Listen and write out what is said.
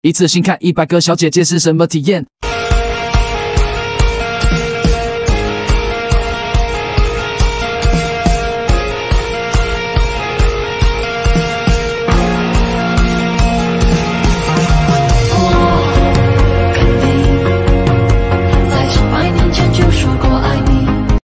一次性看100个小姐姐是什么体验？